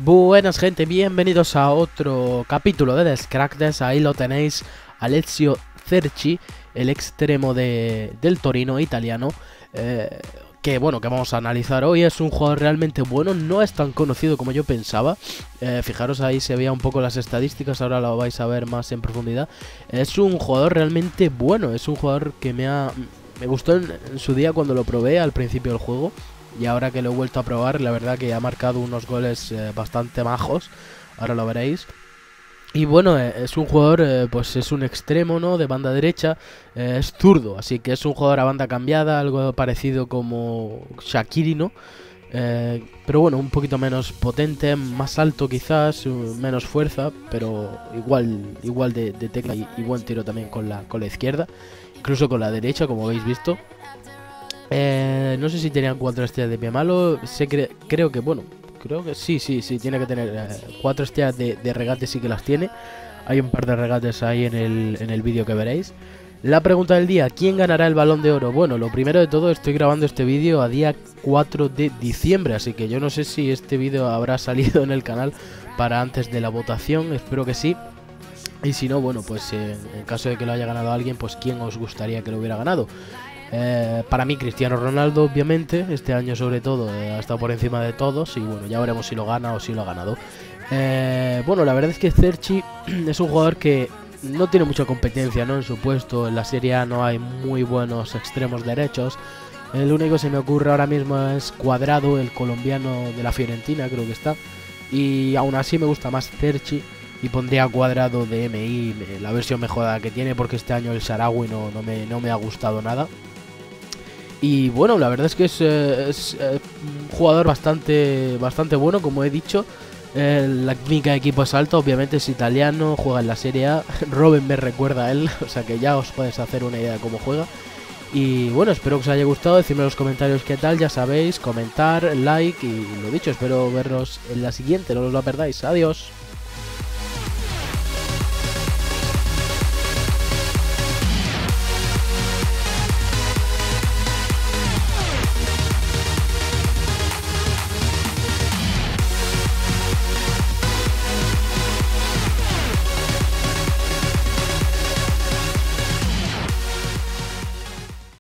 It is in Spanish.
Buenas gente, bienvenidos a otro capítulo de Descracked. Ahí lo tenéis, Alessio Cerci, el extremo del Torino italiano, que vamos a analizar hoy. Es un jugador realmente bueno, no es tan conocido como yo pensaba. Fijaros, ahí se veía un poco las estadísticas, ahora lo vais a ver más en profundidad. Es un jugador realmente bueno, es un jugador que me gustó en su día cuando lo probé al principio del juego. Y ahora que lo he vuelto a probar, la verdad que ha marcado unos goles bastante majos. Ahora lo veréis. Y bueno, es un jugador, pues es un extremo, ¿no? De banda derecha. Es zurdo, así que es un jugador a banda cambiada, algo parecido como Shaqiri, ¿no? Pero bueno, un poquito menos potente, más alto quizás, menos fuerza, pero igual de tecla y buen tiro también con la izquierda. Incluso con la derecha, como habéis visto. No sé si tenían 4 estrellas de pie malo. Creo que sí, tiene que tener 4 estrellas de regate, sí que las tiene. Hay un par de regates ahí en el vídeo que veréis. La pregunta del día: ¿quién ganará el Balón de Oro? Bueno, lo primero de todo, estoy grabando este vídeo a día 4 de diciembre, así que yo no sé si este vídeo habrá salido en el canal para antes de la votación. Espero que sí. Y si no, bueno, pues en caso de que lo haya ganado alguien, pues ¿quién os gustaría que lo hubiera ganado? Para mí Cristiano Ronaldo, obviamente, este año sobre todo ha estado por encima de todos y bueno, ya veremos si lo gana o si lo ha ganado. Bueno, la verdad es que Cerci es un jugador que no tiene mucha competencia, ¿no? En su puesto, en la Serie A no hay muy buenos extremos derechos. El único que se me ocurre ahora mismo es Cuadrado, el colombiano de la Fiorentina, creo que está. Y aún así me gusta más Cerci. Y pondría Cuadrado de MI, la versión mejorada que tiene, porque este año el Sarawi no me ha gustado nada. Y bueno, la verdad es que es un jugador bastante bueno, como he dicho. La química de equipo es alta, obviamente es italiano, juega en la Serie A. Robben me recuerda a él, o sea que ya os podéis hacer una idea de cómo juega. Y bueno, espero que os haya gustado, decidme en los comentarios qué tal, ya sabéis, comentar, like y lo dicho, espero verlos en la siguiente, no os lo perdáis, adiós.